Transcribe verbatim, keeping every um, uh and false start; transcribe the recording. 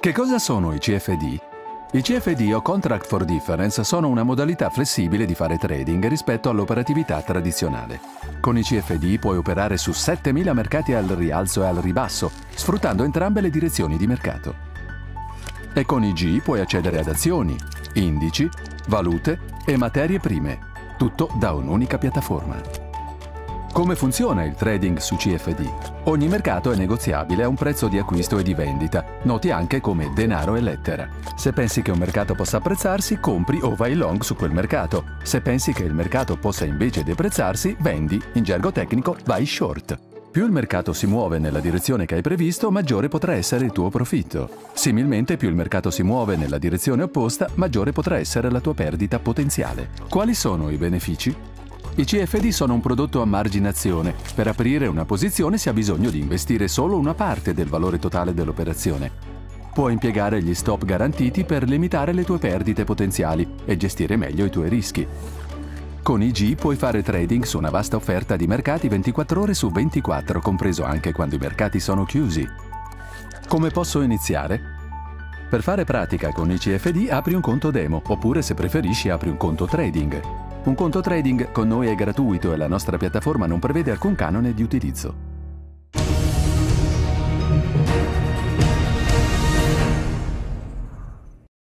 Che cosa sono i C F D? I C F D o Contract for Difference sono una modalità flessibile di fare trading rispetto all'operatività tradizionale. Con i C F D puoi operare su settemila mercati al rialzo e al ribasso, sfruttando entrambe le direzioni di mercato. E con i G puoi accedere ad azioni, indici, valute e materie prime, tutto da un'unica piattaforma. Come funziona il trading su C F D? Ogni mercato è negoziabile a un prezzo di acquisto e di vendita, noti anche come denaro e lettera. Se pensi che un mercato possa apprezzarsi, compri o vai long su quel mercato. Se pensi che il mercato possa invece deprezzarsi, vendi, in gergo tecnico vai short. Più il mercato si muove nella direzione che hai previsto, maggiore potrà essere il tuo profitto. Similmente, più il mercato si muove nella direzione opposta, maggiore potrà essere la tua perdita potenziale. Quali sono i benefici? I C F D sono un prodotto a marginazione. Per aprire una posizione si ha bisogno di investire solo una parte del valore totale dell'operazione. Puoi impiegare gli stop garantiti per limitare le tue perdite potenziali e gestire meglio i tuoi rischi. Con i G puoi fare trading su una vasta offerta di mercati ventiquattro ore su ventiquattro, compreso anche quando i mercati sono chiusi. Come posso iniziare? Per fare pratica con i C F D apri un conto demo, oppure se preferisci apri un conto trading. Un conto trading con noi è gratuito e la nostra piattaforma non prevede alcun canone di utilizzo.